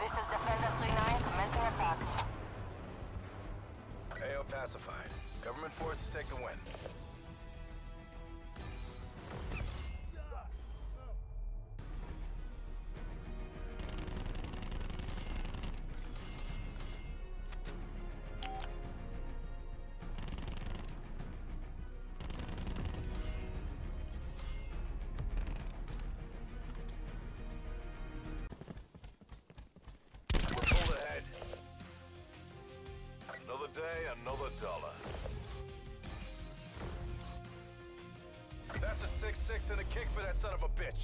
This is Defender 3-9, commencing attack. AO pacified. Government forces take the win. Another day, another dollar. That's a 6-6 and a kick for that son of a bitch.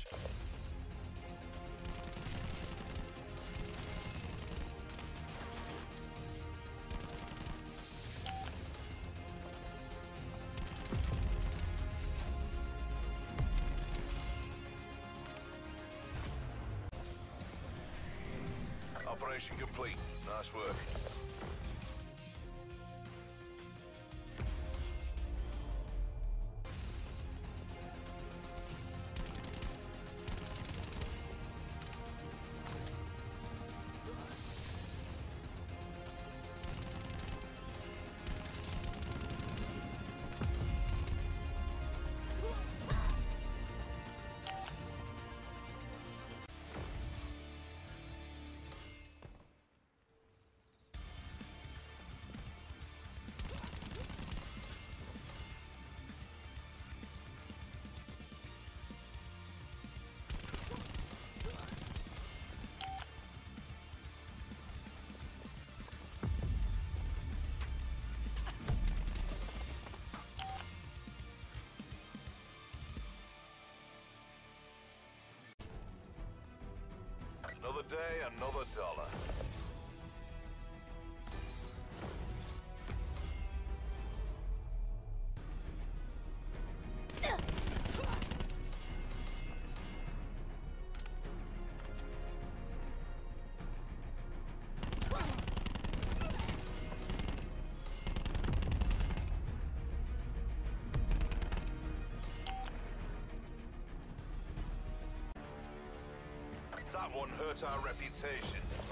Operation complete. Nice work. Another day, another dollar. That one hurt our reputation.